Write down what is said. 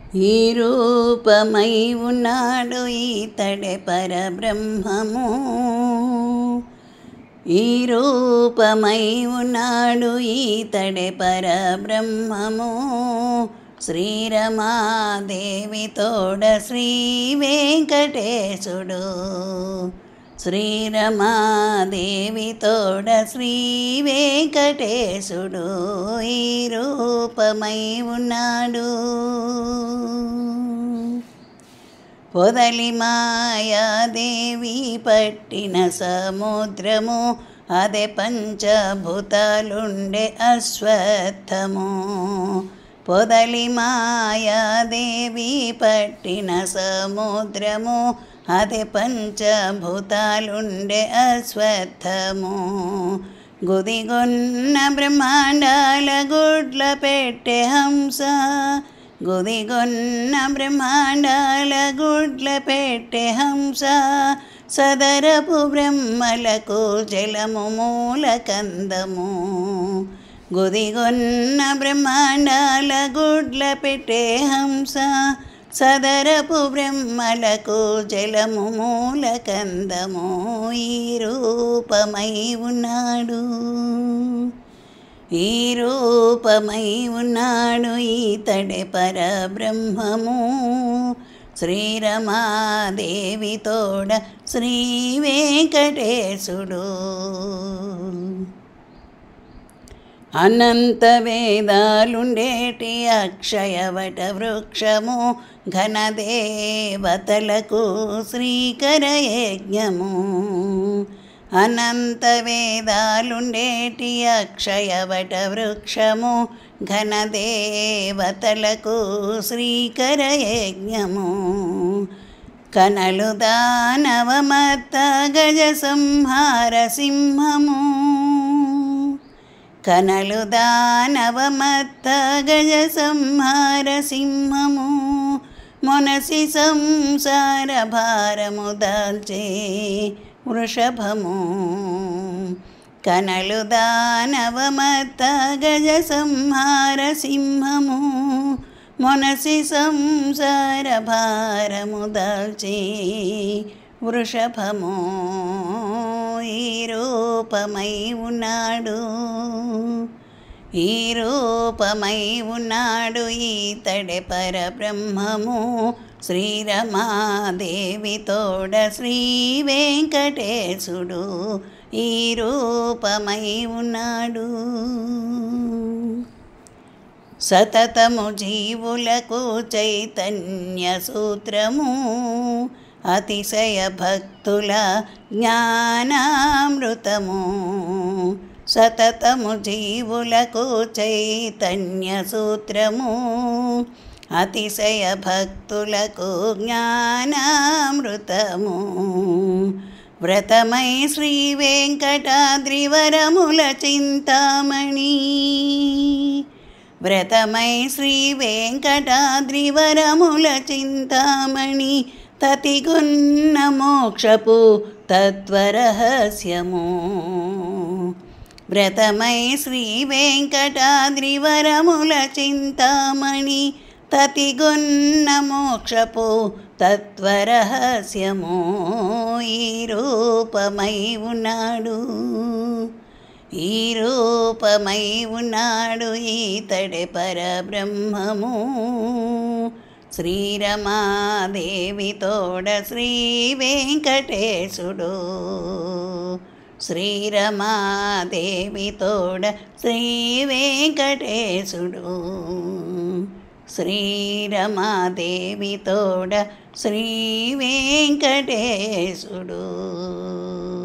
ఈ రూపమై ఉన్నాడు ఈతడే పరబ్రహ్మము. ఈ రూపమై ఉన్నాడు ఈతడే పరబ్రహ్మము. శ్రీరమాదేవి తోడ శ్రీ వెంకటేశుడు. శ్రీరమాదేవి తోడ శ్రీ వెంకటేశుడు ఈ రూపమై ఉన్నాడు. పొదలి మాయాదేవి పట్టిన సముద్రము, అదే పంచభూతాలుండే అశ్వత్థము. పొదలి మాయాదేవి పట్టిన సముద్రము, అదే పంచభూతాలుండే అశ్వత్థము. గుదిగొన్న బ్రహ్మాండాల గుడ్ల పెట్టే హంస. గుదిగొన్న బ్రహ్మాండాల గుడ్ల పెట్టే హంస. సదరపు బ్రహ్మలకు జలము మూలకందము. గుదిగొన్న బ్రహ్మాండాల గుడ్ల పెట్టే హంస. సదరపు బ్రహ్మలకు జలము మూలకందము. ఈ రూపమై ఉన్నాడు. ఈ రూపమై ఉన్నాడు ఈతడే పరబ్రహ్మము. శ్రీరమాదేవి తోడ శ్రీ వెంకటేశుడు. అనంత వేదాలుండేటి అక్షయవట వృక్షము, ఘనదేవతలకు శ్రీకర యజ్ఞము. అనంత వేదాలుండేటి అక్షయవట వృక్షము, ఘనదేవతలకు శ్రీకర యజ్ఞము. కనలు దానవమత్త గజ సంహార సింహము. కనలు దానవమత్త గజ సంహార సింహము. మొనసి సంసార భారము దాల్చే వృషభము. కనలు దానవమత్త గజ సంహార సింహము. మొనసి సంసార భారము దాల్చే వృషభము. ఈ రూపమై ఉన్నాడు. ఈ రూపమై ఉన్నాడు ఈతడే పరబ్రహ్మము. శ్రీరమాదేవి తోడ శ్రీ వెంకటేశుడు ఈ రూపమై ఉన్నాడు. సతతము జీవులకు చైతన్య సూత్రము, అతిశయ భక్తుల జ్ఞానామృతము. సతతము జీవులకు చైతన్య సూత్రము, అతిశయ భక్తులకు జ్ఞానామృతము. వ్రతమై శ్రీ వెంకటాద్రివరముల చింతామణి. వ్రతమై శ్రీ వెంకటాద్రివరముల చింతామణి. తతిగున్న మోక్షపు తత్వరహస్యము. వ్రతమై శ్రీ వెంకటాద్రివరముల చింతామణి. తతిగున్న మోక్షపు తత్వరహస్యము. ఈ రూపమై ఉన్నాడు. ఈ రూపమై ఉన్నాడు ఈతడే పరబ్రహ్మము. శ్రీరమాదేవి తోడ శ్రీ వెంకటేశుడు. శ్రీరమాదేవి తోడ శ్రీ వెంకటేశుడు. శ్రీరమాదేవి తోడ శ్రీ వెంకటేశుడు.